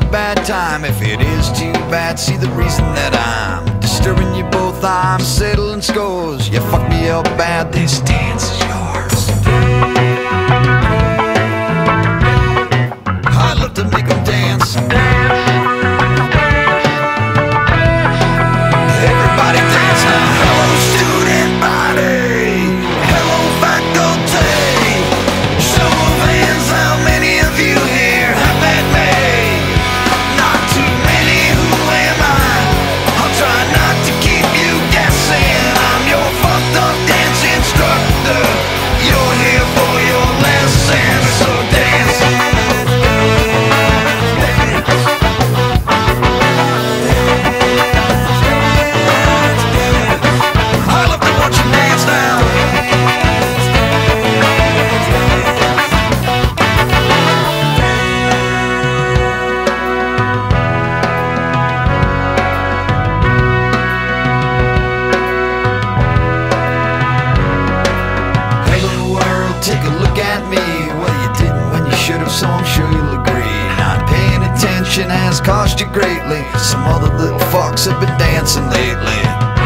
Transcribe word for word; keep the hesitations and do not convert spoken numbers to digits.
bad time. If it is too bad, see the reason that I'm disturbing you both. I'm settling scores. You fuck me up bad, this dance is yours. I'd love to make them dance. Everybody dance now. Hello student body, hello faculty. Show of hands, how many of you here have met me? Not too many, who am I? I'll try not to keep you guessing. I'm your fucked up dance instructor. You're here for your lesson, so dance. I love to watch you dance now. Hello world, take a look at me. Well, you didn't when you should have, so I'm sure you'll agree. Not paying attention has cost you greatly. Some other little fucks have been dancing lately.